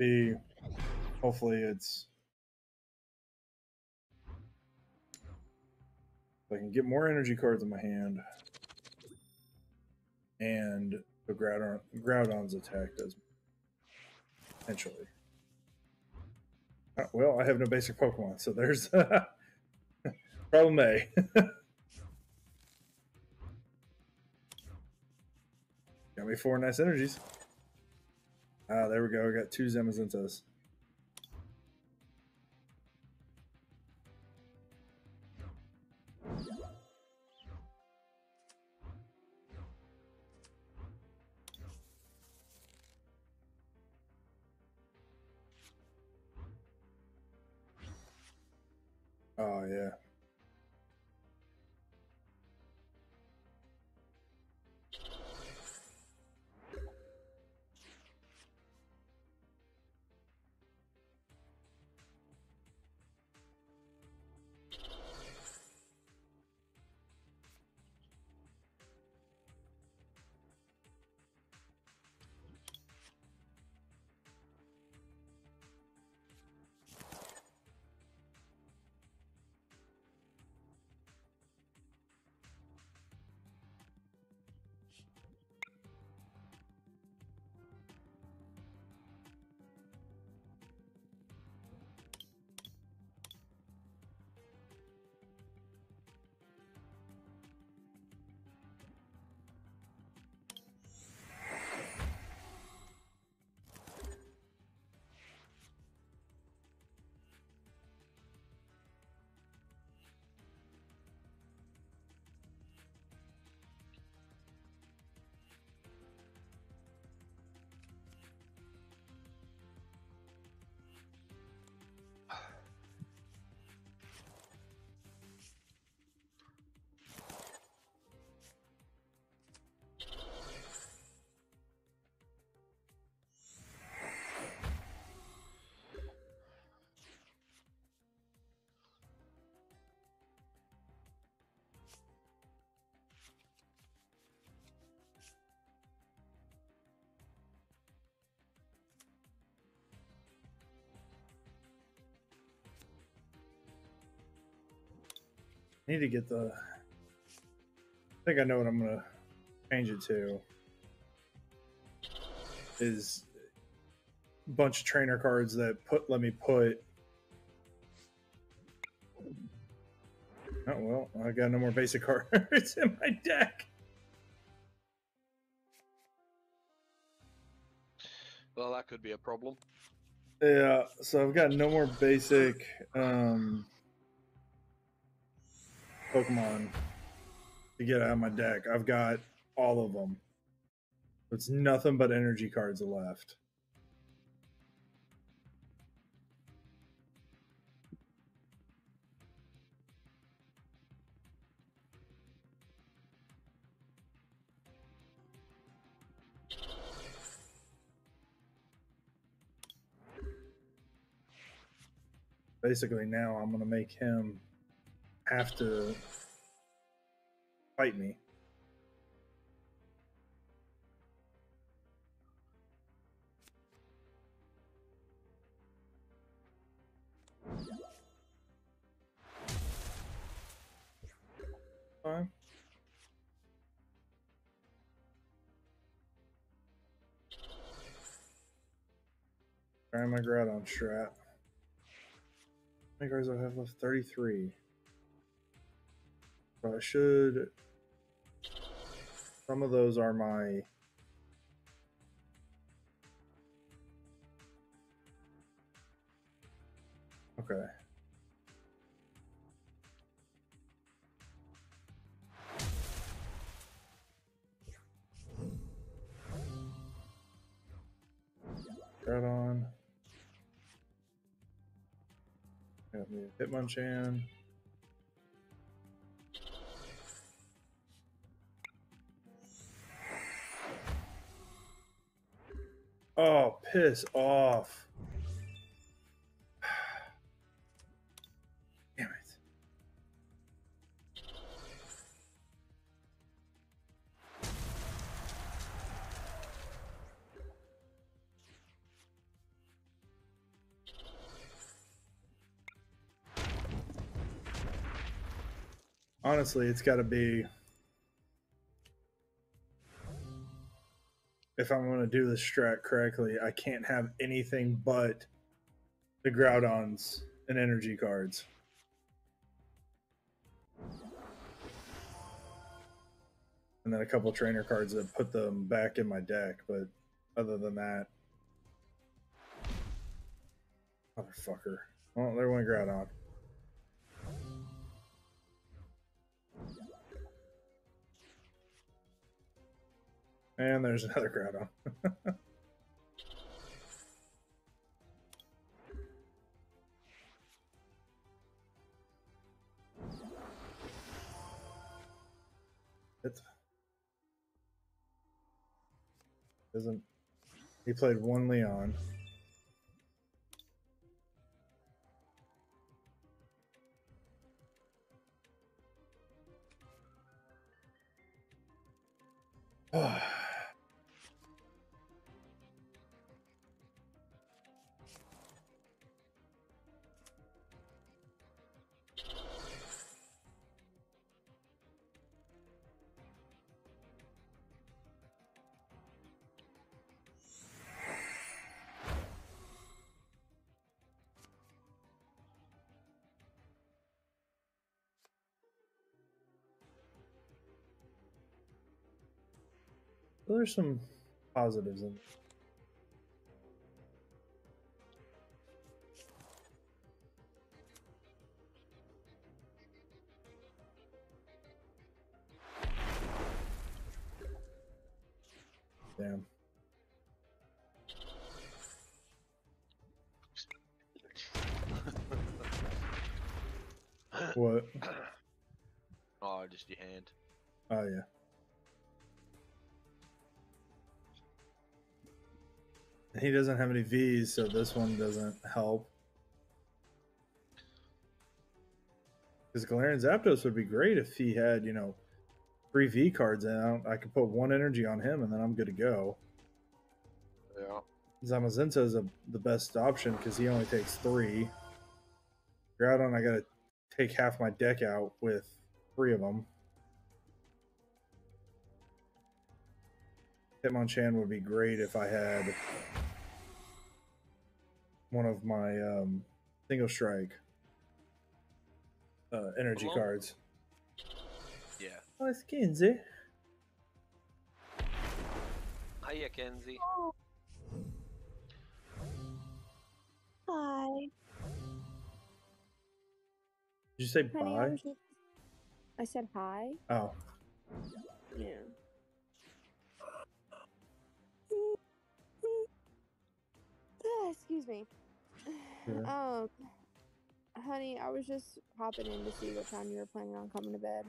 be. Hopefully it's... I can get more energy cards in my hand. And the Groudon's attack does. Potentially. Well, I have no basic Pokemon, so there's problem A. Got me 4 nice energies. Ah, there we go. I got 2 Zamazintas. Oh, yeah. I need to get the... I think I know what I'm going to change it to. Is a bunch of trainer cards that let me put... Oh, well, I got no more basic cards in my deck. Well, that could be a problem. Yeah, so I've got no more basic Pokemon to get out of my deck. I've got all of them. It's nothing but energy cards left. Basically, now I'm going to make him have to fight me. Fine. Try my Groudon strat. How many cards do I have left? 33. So I should... Some of those are my... Okay. Groudon. Got me a Hitmonchan. Oh, piss off. Damn it. Honestly, it's got to be, if I'm going to do this strat correctly, I can't have anything but the Groudons and energy cards. And then a couple trainer cards that put them back in my deck, but other than that, motherfucker. Well, there went Groudon. And there's another Groudon. It doesn't. He played one Leon. There's some positives in it. Damn. What? Oh, just your hand. Oh, yeah. He doesn't have any Vs, so this one doesn't help. Because Galarian Zapdos would be great if he had, 3 V cards out. I could put 1 energy on him, and then I'm good to go. Yeah. Zamazenta is the best option because he only takes 3. Groudon, I gotta take half my deck out with 3 of them. Hitmonchan would be great if I had one of my single strike energy cards. Yeah. Oh, it's Kenzie. Hiya, Kenzie. Hi. Did you say Honey, bye? I said hi. Oh. Yeah. Excuse me. Sure. Honey, I was just hopping in to see what time you were planning on coming to bed.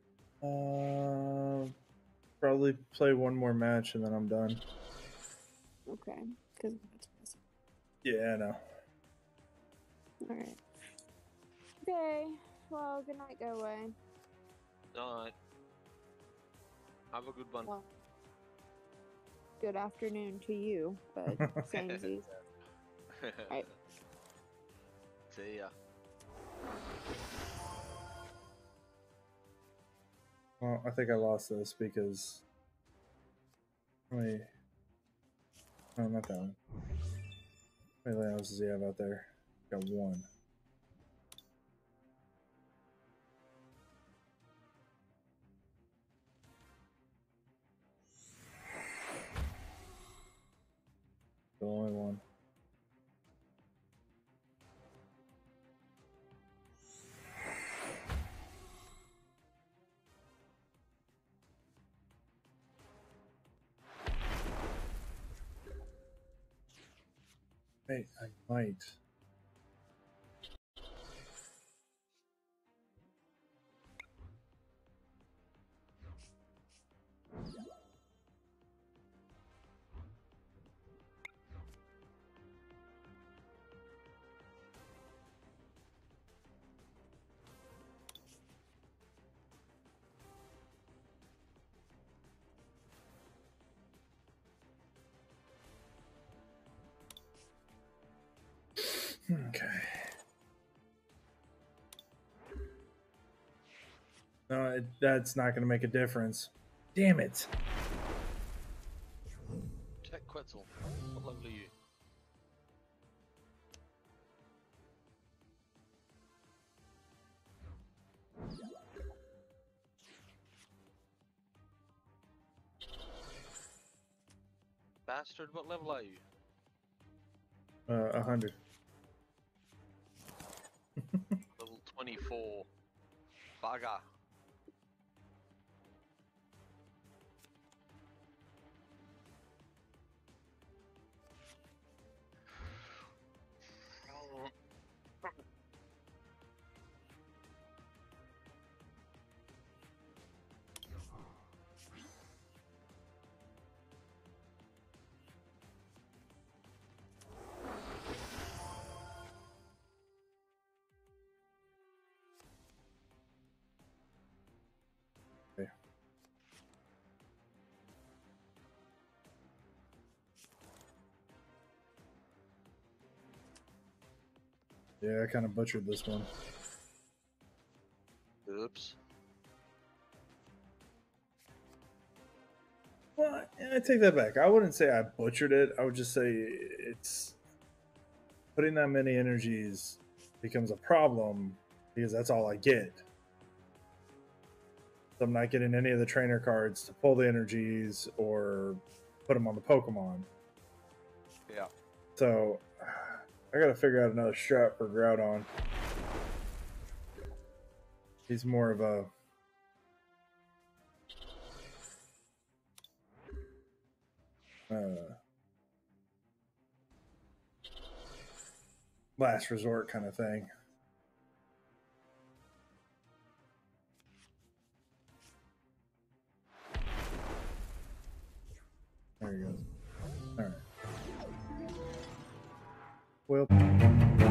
Probably play one more match and then I'm done. Okay. Because Yeah, I know. Alright. Okay. Well, good night, go away. Alright. Have a good one. Well, good afternoon to you, but samesies. Alright. See ya. Well, I think I lost this because. Wait. No, not that one. How many Leons does he have out there? Got 1. The only one. Hey, I might. No, that's not going to make a difference. Damn it. Check Quetzal. What level are you? Bastard, what level are you? 100. Level 24. Bugger. Okay. Yeah, I kind of butchered this one. Oops. Well, I take that back. I wouldn't say I butchered it. I would just say it's putting that many energies becomes a problem because that's all I get. So I'm not getting any of the trainer cards to pull the energies or put them on the Pokemon. Yeah. So I got to figure out another strat for Groudon. He's more of a last resort kind of thing. There he goes. All right. Well.